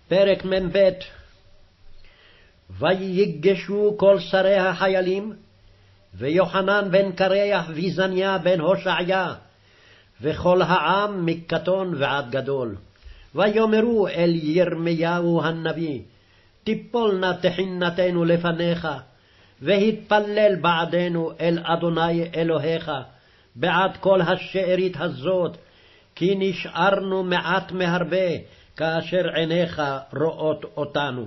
פרק מ"ב. ויגשו כל שרי החיילים, ויוחנן בן קרח וזניה בן הושעיה, וכל העם מקטון ועד גדול. ויאמרו אל ירמיהו הנביא, תיפול נא תחינתנו לפניך, והתפלל בעדנו אל אדוני אלוהיך, בעד כל השארית הזאת, כי נשארנו מעט מהרבה, כאשר עיניך רואות אותנו.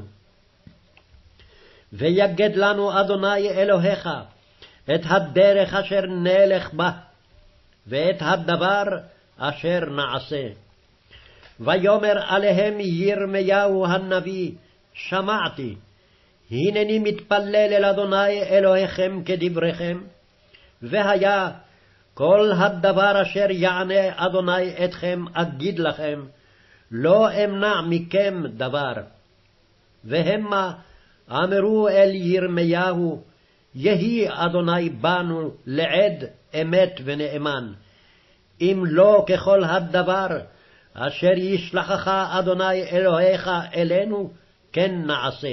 ויגד לנו אדוני אלוהיך את הדרך אשר נלך בה, ואת הדבר אשר נעשה. ויאמר עליהם ירמיהו הנביא, שמעתי, הנני מתפלל אל אדוני אלוהיכם כדבריכם, והיה כל הדבר אשר יענה אדוני אתכם אגיד לכם, לא אמנע מכם דבר. והמה אמרו אל ירמיהו, יהי אדוני בנו לעד אמת ונאמן, אם לא ככל הדבר אשר ישלחך אדוני אלוהיך אלינו, כן נעשה.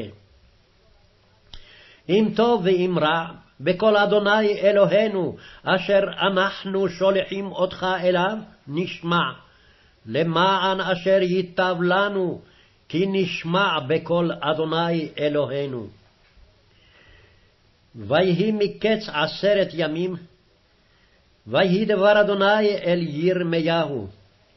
אם טוב ואם רע, בכל אדוני אלוהינו, אשר אנחנו שולחים אותך אליו, נשמע, למען אשר ייטב לנו, כי נשמע בכל אדוני אלוהינו. ויהי מקץ 10 ימים, ויהי דבר אדוני אל ירמיהו.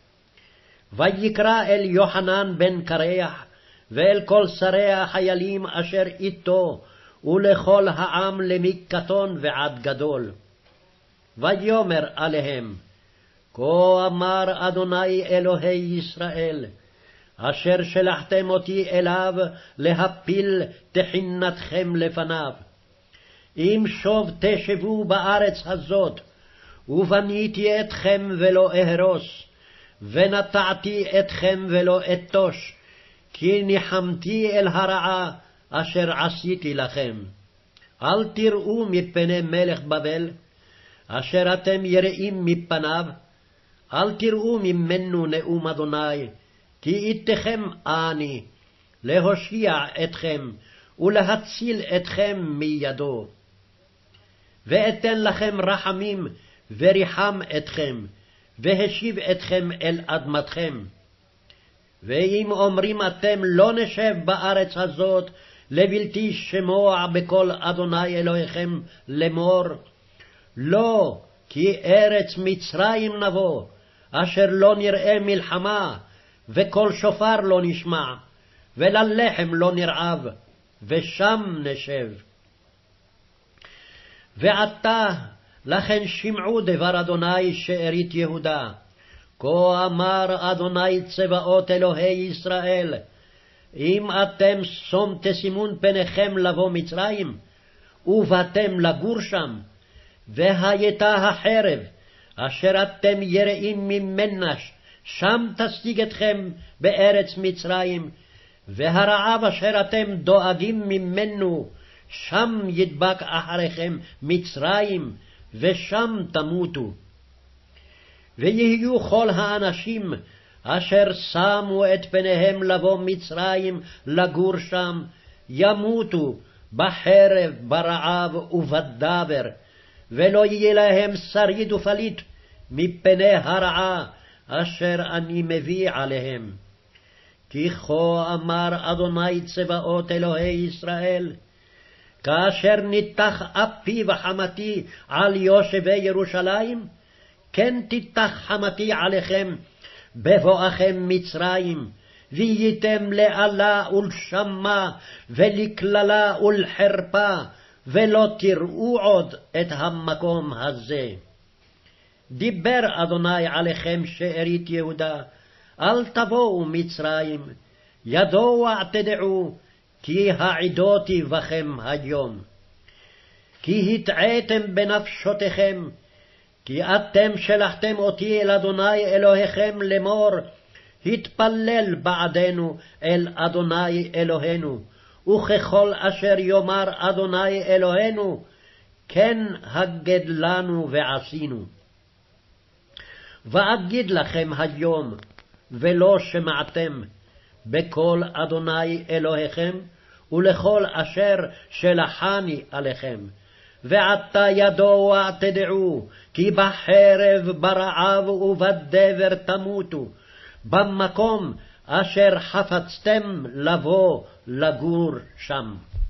ויקרא אל יוחנן בן קרח, ואל כל שרי החיילים אשר איתו, ולכל העם למקטון ועד גדול. ויאמר עליהם, כה אמר אדוני אלוהי ישראל, אשר שלחתם אותי אליו להפיל תחינתכם לפניו. אם שוב תשבו בארץ הזאת, ובניתי אתכם ולא אהרוס, ונטעתי אתכם ולא אתוש, כי ניחמתי אל הרעה אשר עשיתי לכם. אל תראו מפני מלך בבל, אשר אתם יראים מפניו, אל תראו ממנו נאום אדוני, כי איתכם אני, להושיע אתכם ולהציל אתכם מידו. ואתן לכם רחמים וריחם אתכם, והשיב אתכם אל אדמתכם. ואם אומרים אתם לא נשב בארץ הזאת, לבלתי שמוע בקול אדוני אלוהיכם לאמור, לא, כי ארץ מצרים נבוא, אשר לא נראה מלחמה, וקול שופר לא נשמע, וללחם לא נרעב, ושם נשב. ועתה לכן שמעו דבר אדוני שארית יהודה, כה אמר אדוני צבאות אלוהי ישראל, אם אתם שום תשימון פניכם לבוא מצרים, ובאתם לגור שם, והייתה החרב, אשר אתם יראים ממנה, שם תשיג אתכם בארץ מצרים, והרעב אשר אתם דואגים ממנו, שם ידבק אחריכם מצרים, ושם תמותו. ויהיו כל האנשים אשר שמו את פניהם לבוא מצרים לגור שם, ימותו בחרב, ברעב ובדבר, ולא יהיה להם שריד ופליט מפני הרעה אשר אני מביא עליהם. כי כה אמר אדוני צבאות אלוהי ישראל, כאשר ניתח אפי וחמתי על יושבי ירושלים, כן תיתח חמתי עליכם בבואכם מצרים, והייתם לאלה ולשמה ולקללה ולחרפה, ולא תראו עוד את המקום הזה. דיבר אדוני עליכם שארית יהודה, אל תבואו מצרים, ידוע תדעו, כי העידותי בכם היום. כי התעיתם בנפשותיכם, כי אתם שלחתם אותי אל אדוני אלוהיכם לאמור, התפלל בעדנו אל אדוני אלוהינו, וככל אשר יאמר אדוני אלוהינו, כן הגד לנו ועשינו. ואגיד לכם היום, ולא שמעתם, בקול אדוני אלוהיכם, ולכל אשר שלחני עליכם. ועתה ידוע תדעו, כי בחרב, ברעב ובדבר תמותו, במקום אשר חפצתם לבוא לגור שם.